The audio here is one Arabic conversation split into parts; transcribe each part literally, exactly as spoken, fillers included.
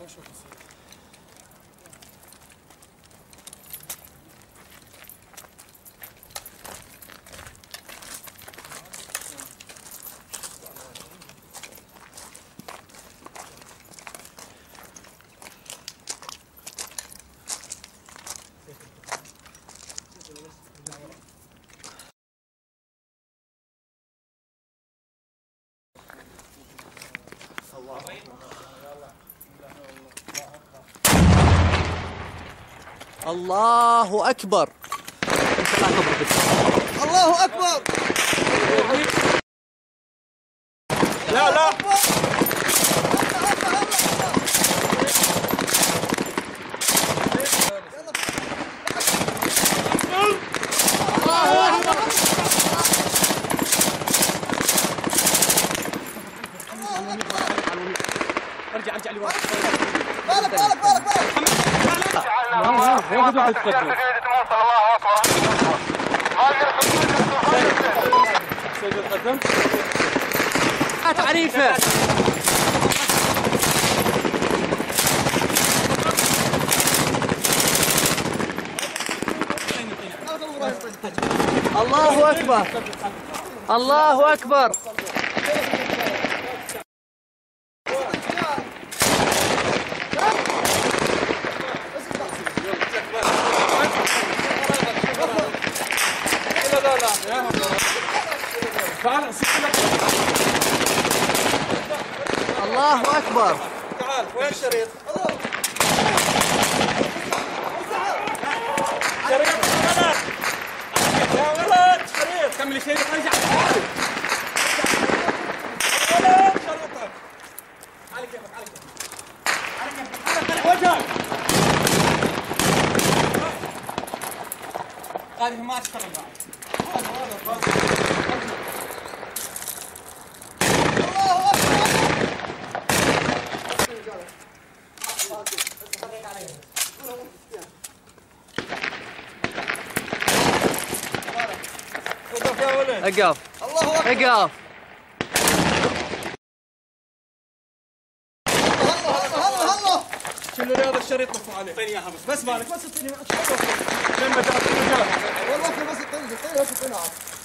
الله أكبر. الله أكبر. لا لا ارجع ارجع لورا. بالك بالك بالك بالك. واحد واحد تقدم. سيد القدم. تعريفه. الله أكبر. الله أكبر. الله أكبر. تعال وين الشريط؟ شريط يا ولد شريط كمل الشريط ارجع تعال ولد شريطك على كيفك على كيفك على كيفك على وجهك هذه ما تشتغل بعد. اقف اقف. شنو هذا الشريط مفتوح عليه؟ اعطيني اياها بس بس مالك بس اعطيني لما جات المجال والله بس اعطيني اعطيني بس اعطيني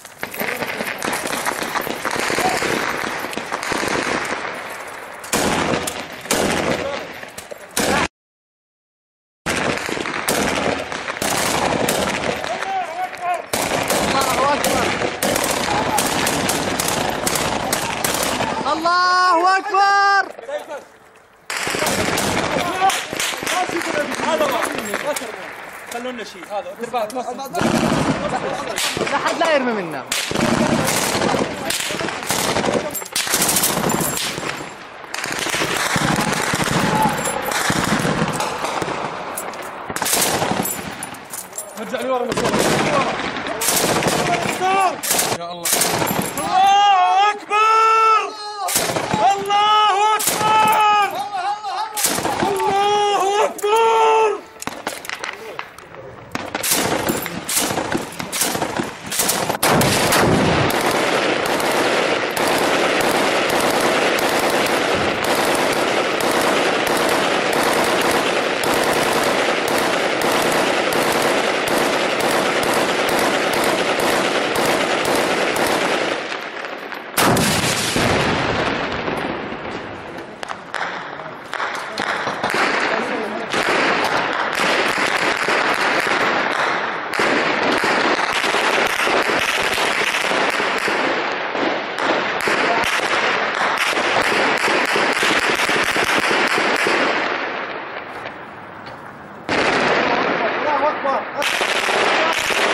الله أكبر. هذا خلونا شيء هذا لا حد لا يرمي منا. رجع لي ورا مشوار يا الله. الله أكبر. الله أكبر. الله أكبر.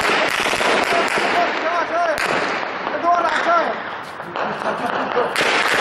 دور عشان